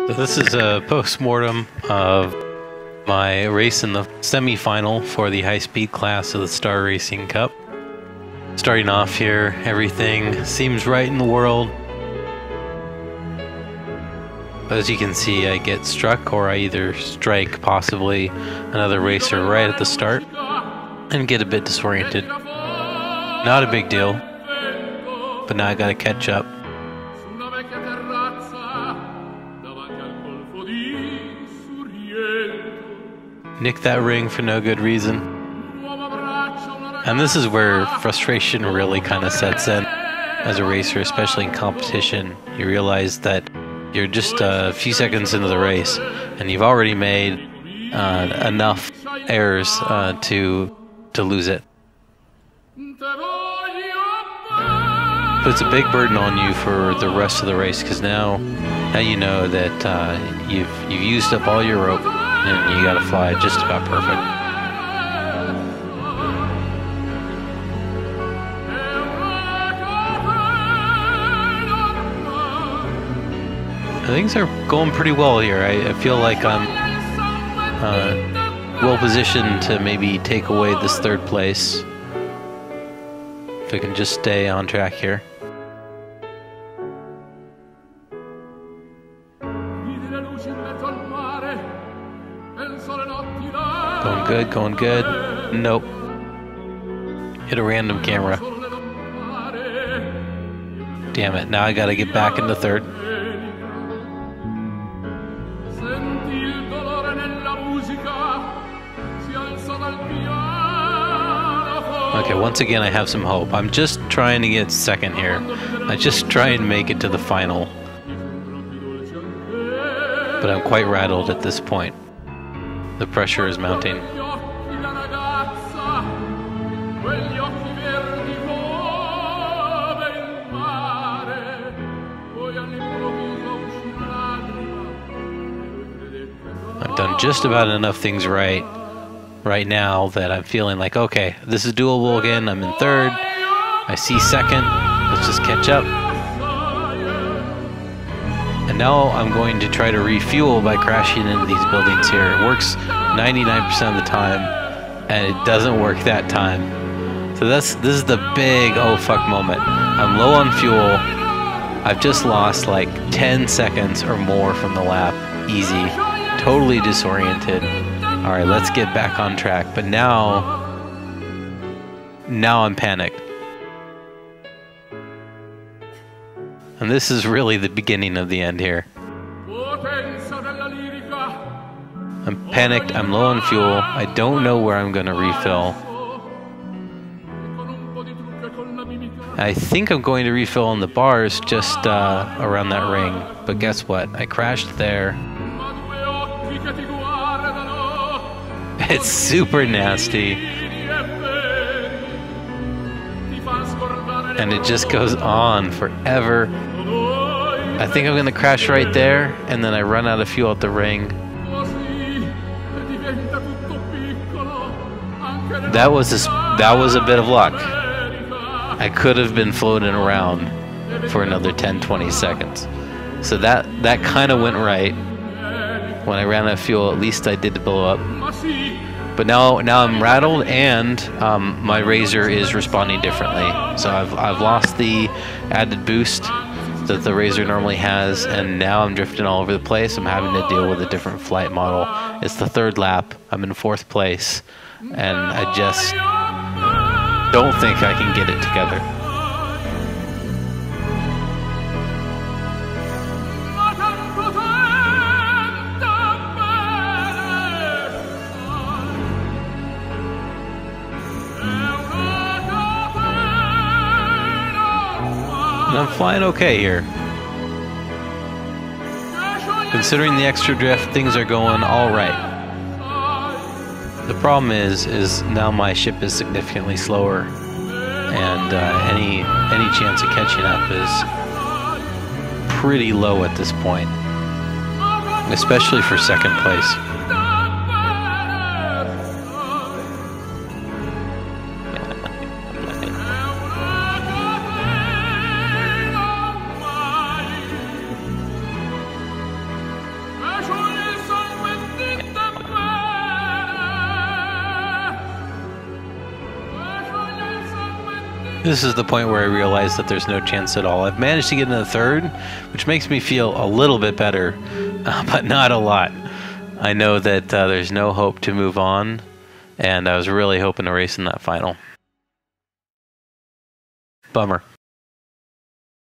This is a post-mortem of my race in the semi-final for the high-speed class of the Star Racing Cup. Starting off here, everything seems right in the world. As you can see, I get struck, or I either strike possibly another racer right at the start and get a bit disoriented. Not a big deal, but now I gotta catch up. Nick that ring for no good reason. And this is where frustration really kind of sets in as a racer, especially in competition. You realize that you're just a few seconds into the race and you've already made enough errors to lose it. Puts a big burden on you for the rest of the race, because now you know that you've used up all your rope and you gotta fly just about perfect. Things are going pretty well here. I feel like I'm well positioned to maybe take away this third place if I can just stay on track here. Going good, going good. Nope. Hit a random camera. Damn it, now I gotta get back into third. Okay, once again I have some hope. I'm just trying to get second here. I just try and make it to the final. But I'm quite rattled at this point. The pressure is mounting. I've done just about enough things right now that I'm feeling like, okay, this is doable again. I'm in third. I see second. Let's just catch up. And now I'm going to try to refuel by crashing into these buildings here. It works 99% of the time, and it doesn't work that time. So this is the big oh fuck moment. I'm low on fuel. I've just lost like 10 seconds or more from the lap. Easy. Totally disoriented. All right, let's get back on track. But now I'm panicked. And this is really the beginning of the end here. I'm panicked, I'm low on fuel, I don't know where I'm gonna refill. I think I'm going to refill on the bars just around that ring, but guess what? I crashed there. It's super nasty. And it just goes on forever. I think I'm gonna crash right there, and then I run out of fuel at the ring. That was a bit of luck. I could have been floating around for another 10-20 seconds. So that kind of went right. When I ran out of fuel, at least I did blow up. But now I'm rattled, and my Razor is responding differently. So I've lost the added boost that the Razor normally has, and now I'm drifting all over the place. I'm having to deal with a different flight model. It's the third lap. I'm in fourth place, and I just don't think I can get it together. And I'm flying okay here. Considering the extra drift, things are going all right. The problem is now my ship is significantly slower, and any chance of catching up is pretty low at this point, especially for second place. This is the point where I realized that there's no chance at all. I've managed to get in the third, which makes me feel a little bit better, but not a lot. I know that there's no hope to move on, and I was really hoping to race in that final. Bummer.